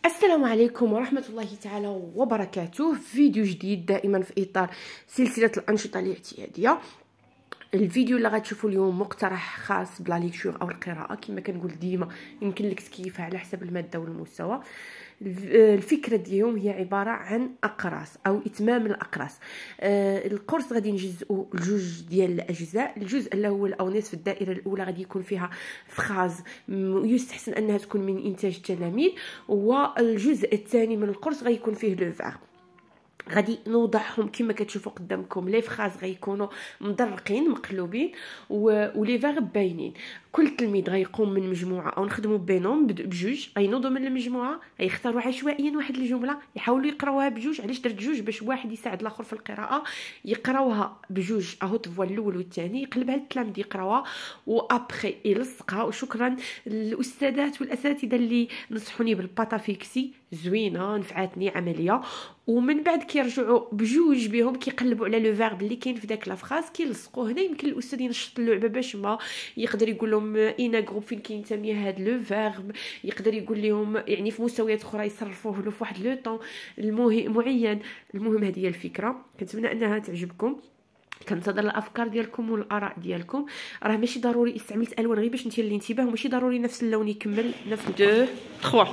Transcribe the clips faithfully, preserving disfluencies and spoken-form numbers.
السلام عليكم ورحمة الله تعالى وبركاته. فيديو جديد دائما في إطار سلسلة الأنشطة الاعتيادية. الفيديو اللي غتشوفوا اليوم مقترح خاص بلا ليكتور او القراءه. كما كنقول ديما يمكن لك تكيفها على حسب الماده والمستوى. الفكره ديالهم هي عباره عن اقراص او اتمام الاقراص. القرص غادي نجزئوا لجوج ديال الاجزاء. الجزء الاول او نصف الدائره الاولى غادي يكون فيها فخاز يستحسن انها تكون من انتاج التلاميذ، والجزء الثاني من القرص غيكون فيه لو فار. غادي نوضعهم كما كتشوفوا قدامكم. لي فخاز غيكونوا مدرقين مقلوبين ولي فاغ باينين. كل تلميذ غيقوم من مجموعه او نخدموا بينهم بجوج، غينوضوا من المجموعه غيختاروا عشوائيا واحد الجمله يحاولوا يقراوها بجوج. علاش درت جوج؟ باش واحد يساعد الاخر في القراءه. يقراوها بجوج اهو تفوا الاول والثاني، يقلبها للتلاميذ يقراوها وابخي يلصقها. وشكرا للاستاذات والاساتذه اللي نصحوني بالباتافيكسي، زوينه نفعتني عمليه. ومن بعد كيرجعوا بجوج بهم كيقلبوا على لو فيرب اللي كاين في داك لافراز كيلصقوه هنا. يمكن الاستاذ ينشط اللعبه باش ما يقدر يقول لهم اين جروب فين كينتمي هذا لو فيرب، يقدر يقول لهم يعني في مستويات اخرى يصرفوه له في واحد لو طون معين. المهم هذه هي الفكره، كنتمنى انها تعجبكم. كنتظر الافكار ديالكم والاراء ديالكم. راه ماشي ضروري استعملت الوان غير باش نثير الانتباه، وماشي ضروري نفس اللون يكمل نفس دو ثلاثة.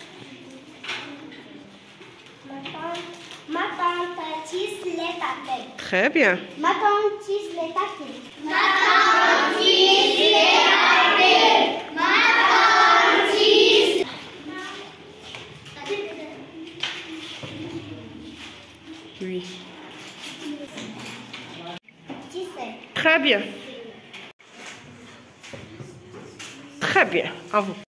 Ma tante tisse les tapettes. Très bien. Ma tante tisse les tapettes. Ma tante tisse les tapettes. Ma tante tisse. Oui. Tisser. Très bien. Très bien. À vous.